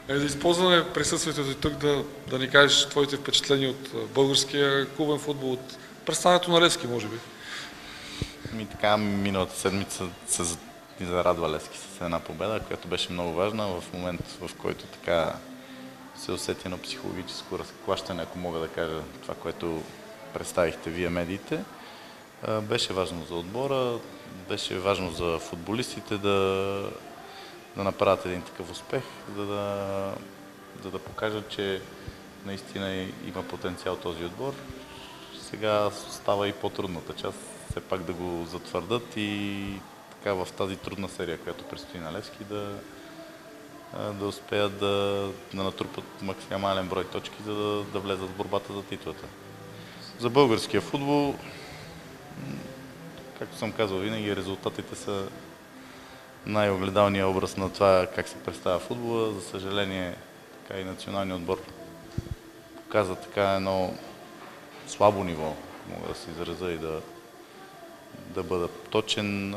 Да използваме присъствието ти тук да ни кажеш твоите впечатления от българския клубен футбол, от представянето на Левски, може би. Така, миналата седмица ни зарадва Левски с една победа, която беше много важна в момент, в който така се усети едно психологическо разклащане, ако мога да кажа това, което представихте вие медиите. Беше важно за отбора, беше важно за футболистите да направят един такъв успех, за да покажат, че наистина има потенциал този отбор. Сега става и по-трудната част, все пак да го затвърдат и така в тази трудна серия, която предстои на Левски, да успеят да натрупат максимален брой точки, за да влезат в борбата за титлата. За българския футбол, както съм казал винаги, резултатите са най-огледалният образ на това как се представя футбола. За съжаление, така и националният отбор показва така едно слабо ниво, мога да се изразя и да бъда точен.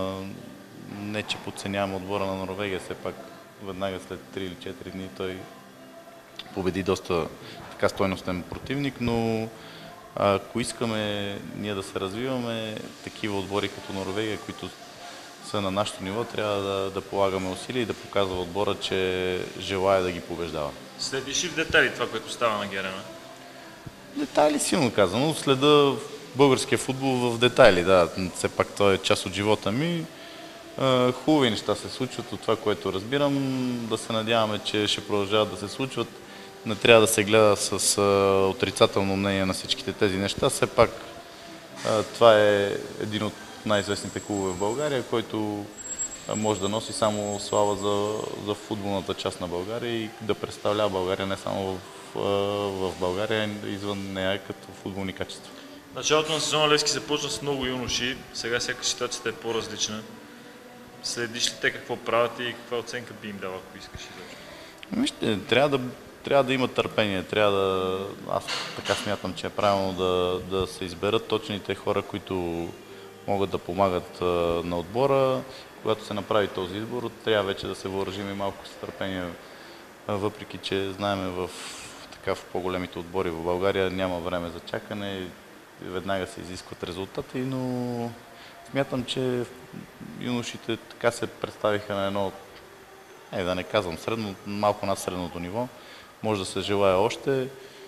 Не, че подценявам отбора на Норвегия, все пак веднага след 3 или 4 дни той победи доста така стойностен противник, но ако искаме ние да се развиваме, такива отбори като Норвегия, които са на нашето ниво, трябва да полагаме усилия и да показва отбора, че желая да ги побеждава. Следиш ли в детайли това, което става на Герена? Детайли силно казано. Следа българския футбол в детайли, да. Все пак той е част от живота ми. Хубави неща се случват от това, което разбирам. Да се надяваме, че ще продължават да се случват. Не трябва да се гледа с отрицателно мнение на всичките тези неща. Все пак това е един от най-известните клубове в България, който може да носи само слава за футболната част на България и да представлява България не само в България, извън нея като футболни качества. Началото на сезона Левски започна с много юноши, сега сякаш ситуацията е по-различна. Следиш ли те какво правят и каква оценка би им дала, ако искаш изобщо? Вижте, трябва да има търпение, аз така смятам, че е правилно да се изберат точните хора, които могат да помагат на отбора. Когато се направи този избор, трябва вече да се въоръжим и малко с търпение, въпреки че знаем в по-големите отбори в България няма време за чакане, веднага се изискват резултати, но смятам, че юношите така се представиха на едно, да не казвам средно, малко над средното ниво. Може да се желая още.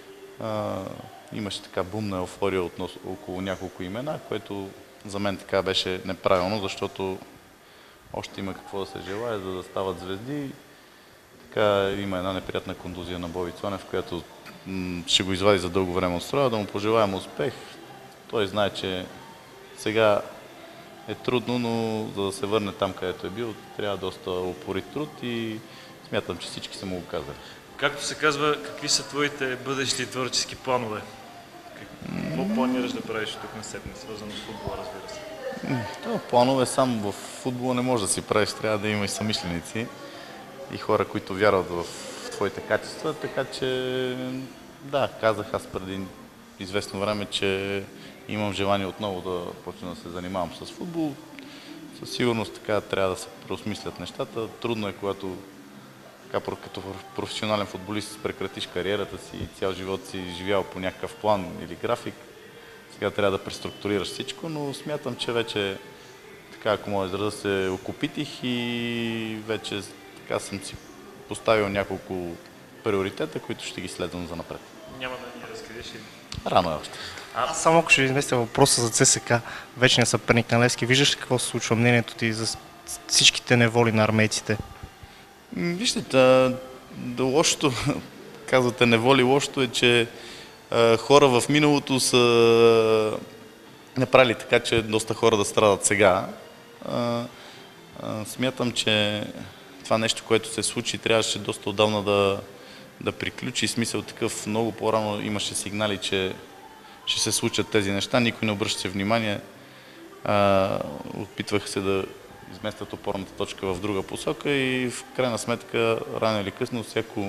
Имаше така бумна еуфория около няколко имена, което за мен така беше неправилно, защото още има какво да се желая, за да стават звезди. Така има една неприятна контузия на Боби Цонев, която ще го извади за дълго време от строя, да му пожелаем успех. Той знае, че сега е трудно, но за да се върне там, където е бил, трябва доста упорит труд и смятам, че всички са му го казали. Както се казва, какви са твоите бъдещи творчески планове? Какво планираш да правиш тук на седмица, свързано с футбола, разбира се? Планове сам в футбола не може да си правиш, трябва да има и съмишленици и хора, които вярват в твоите качества, така че да, казах аз преди известно време, че имам желание отново да почна да се занимавам с футбол. Със сигурност така трябва да се преосмислят нещата. Трудно е, когато като професионален футболист прекратиш кариерата си и цял живот си живял по някакъв план или график. Сега трябва да преструктурираш всичко, но смятам, че вече, така ако мога да се окупитих и вече така съм си поставил няколко приоритета, които ще ги следвам за напред. Няма да ни разкриеш ли? Рано е още. Аз само ако ще изместя въпроса за ЦСКА, вечният съперник на Левски, виждаш ли какво се случва мнението ти за всичките неволи на армейците? Вижте, лошото, казвате неволи, лошото е, че хора в миналото са направили така, че доста хора да страдат сега. Смятам, че това нещо, което се случи, трябваше доста отдавна да приключи. Смисъл такъв, много по-рано имаше сигнали, че ще се случат тези неща. Никой не обръща внимание. Опитваха се да изместят опорната точка в друга посока и в крайна сметка, рано или късно,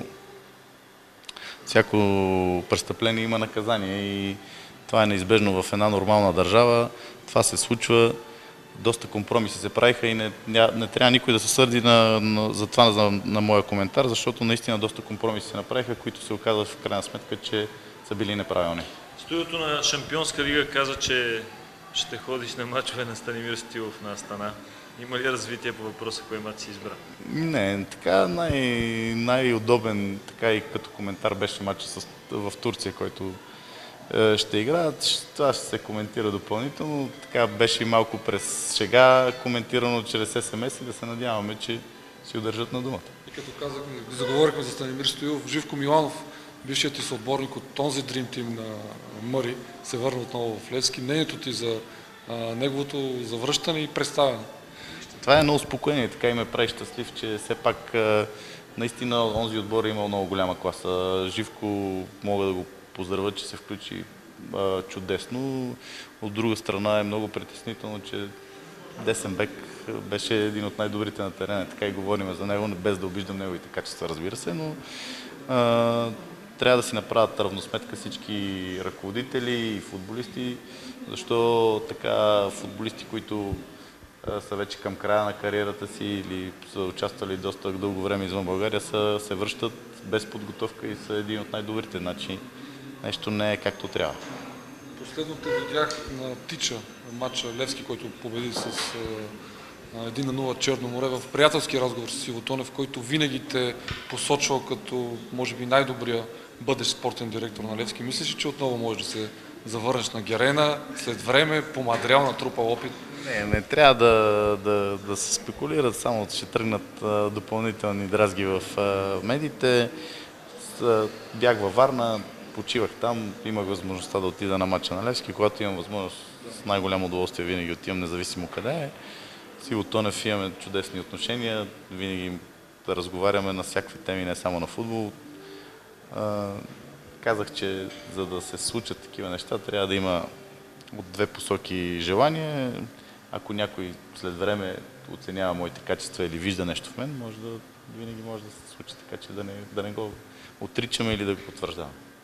всяко престъпление има наказание и това е неизбежно в една нормална държава. Това се случва. доста компромиси се правиха и не трябва никой да се сърди за това на моя коментар, защото наистина доста компромиси се направиха, които се оказват в крайна сметка, че са били неправилни. Студиото на Шампионска лига каза, че ще ходиш на мачове на Станимир Стоилов на Астана. Има ли развитие по въпроса, кой мач си избра? Не, така най-удобен, така и като коментар беше матчът в Турция, който ще играят. Това ще се коментира допълнително. Така беше и малко през шега коментирано чрез СМС и да се надяваме, че си удържат на думата. И като казахме, заговорихме за Станимир Стоилов, Живко Миланов, бившият ти съотборник от този Dream Team на Мъри, се върна отново в Левски. Мнението ти за неговото завръщане и представяне? Това е едно успокоение, така и ме прави щастлив, че все пак наистина онзи отбор е имал много голяма класа. Живко мога да го поздравя, че се включи чудесно. От друга страна е много притеснително, че десен бек беше един от най-добрите на терена. Така и говорим за него, без да обиждам неговите качества, разбира се, но трябва да си направят равносметка всички ръководители и футболисти, защо така футболисти, които са вече към края на кариерата си или са участвали доста дълго време извън България, се връщат без подготовка и са един от най-добрите. Значи нещо не е както трябва. Последно те видях на Тича, матча Левски, който победи с 1-0 Черно море, в приятелски разговор с Иво Тонев, който винаги те посочвал като, може би, най-добрия бъдещ спортен директор на Левски. Мислиш ли, че отново можеш да се завърнеш на Герена, след време помадрял, натрупал опит? Не трябва да се спекулират, само ще тръгнат допълнителни дразги в медиите. Бях във Варна, почивах там, имах възможността да отида на матча на Левски. Когато имам възможност, с най-голямо удоволствие винаги отивам, независимо къде е. С Иво Тонев имаме чудесни отношения, винаги да разговаряме на всякакви теми, не само на футбол. Казах, че за да се случат такива неща, трябва да има от две посоки желание. Ако някой след време оценява моите качества или вижда нещо в мен, винаги може да се случи така, че да не го отричаме или да го потвърждаваме.